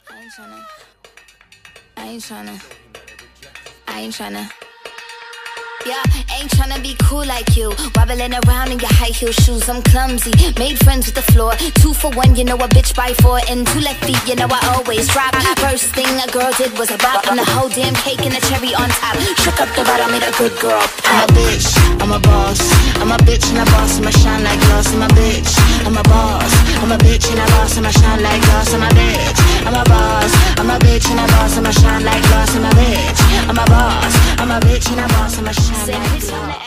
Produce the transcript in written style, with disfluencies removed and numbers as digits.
I ain't tryna. I ain't tryna. I ain't tryna. Yeah, ain't tryna be cool like you. Wobbling around in your high heel shoes, I'm clumsy. Made friends with the floor. 2 for 1, you know a bitch by 4. And 2 left feet, you know I always drop. First thing a girl did was a bop. And the whole damn cake and the cherry on top. Shook up the bottom, made a good girl pop. I'm a bitch, I'm a boss. I'm a bitch and a boss, I'ma shine like gloss. I'm a bitch, I'm a boss. I'm a bitch and a boss, I'ma shine like gloss. I'm a bitch, I'm a boss. I'm a bitch and a boss, I'ma shine like gloss. I'm a bitch, I'm a boss. I'm a bitch and a boss, I'ma shine like gloss.